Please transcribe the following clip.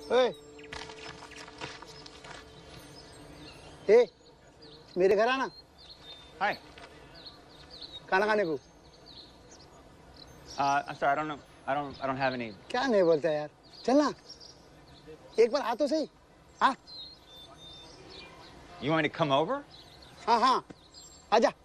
ओए, ए, मेरे घर आना। Hi. खाना खाने को। I'm sorry, I don't know. I don't have any. क्या नहीं बोलता यार? चल ना। एक बार आ तो सही। हाँ। You want me to come over? हाँ हाँ। आजा।